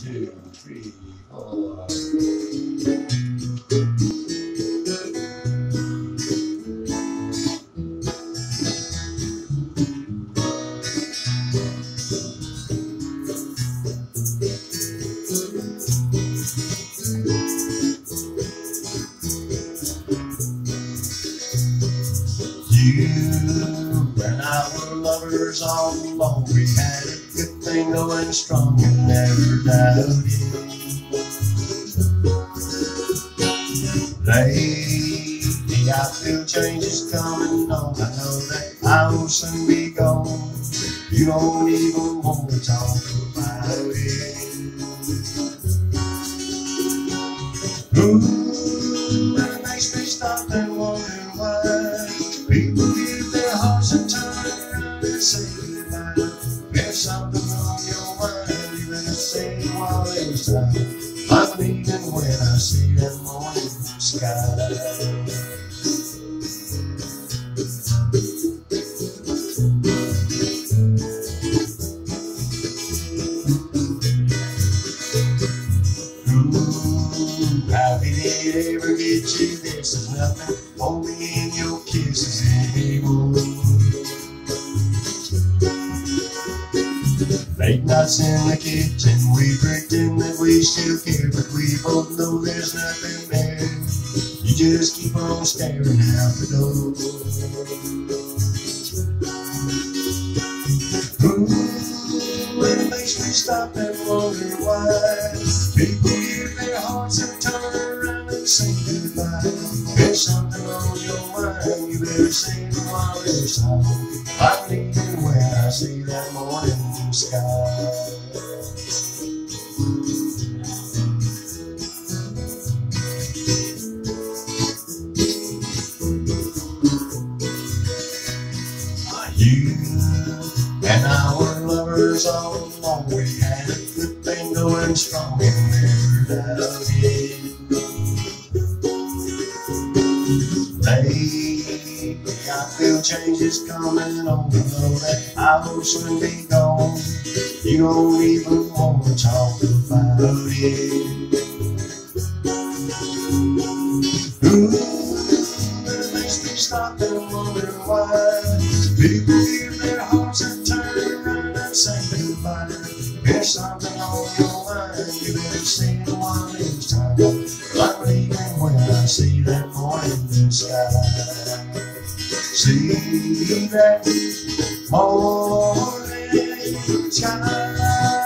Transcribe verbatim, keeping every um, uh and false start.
two, three, four. You and I were lovers all along. We had a good thing going strong and never doubted. Lately I feel change is coming on. I know that I will soon be gone. You don't even want to talk about it. Ooh, that makes me stop and wonder why people give their hearts and turn around and say goodbye. There's something on your mind, you better say it while there's time. I'm leaving when I see that morning sky. How did it ever get you this? There's nothing for me in your kisses anymore. Late nights in the kitchen, we pretend that we still care, but we both know there's nothing there. You just keep on staring out the door. Ooh, it makes me stop and wonder why people give their hearts and turn around and say goodbye. There's something on your mind, you better say it while there's time. I'm leaving when I see that morning sky. You and I were lovers all along. We had a good thing going strong and never doubted. Lately I feel change is coming on. I know that I will soon be gone. You don't even want to talk about it. Ooh, it makes me stop and wonder why people give their hearts and turn around and say goodbye. There's something on your mind, you better say it while it's time. I'm leaving when I see that morning sky. See that morning sky.